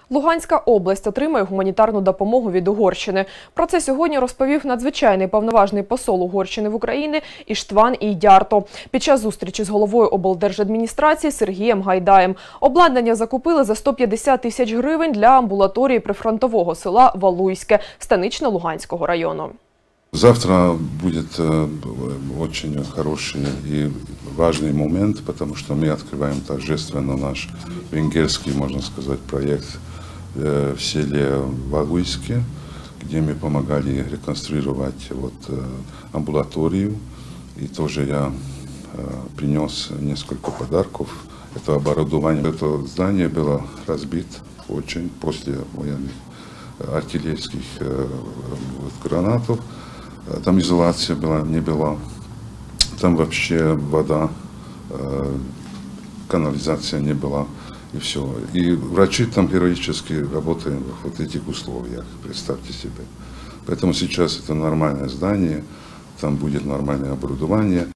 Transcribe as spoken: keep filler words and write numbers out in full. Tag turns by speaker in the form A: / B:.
A: Луганська область отримає гуманітарну допомогу від Угорщини. Про це сьогодні розповів надзвичайний повноважний посол Угорщини в Україні Іштван Ійдярто під час зустрічі з головою облдержадміністрації Сергієм Гайдаєм. Обладнання закупили за сто п'ятдесят тисяч гривень для амбулаторії прифронтового села Валуйське Станично-Луганського району.
B: Завтра будет очень хороший и важный момент, потому что мы открываем торжественно наш венгерский, можно сказать, проект в селе Валуйске, где мы помогали реконструировать вот амбулаторию. И тоже я принес несколько подарков. Это оборудование. Это здание было разбито очень после военных артиллерийских гранатов. Там изоляция была, не была. Там вообще вода, канализация не была. И все. И врачи там героически работают в вот этих условиях, представьте себе. Поэтому сейчас это нормальное здание, там будет нормальное оборудование.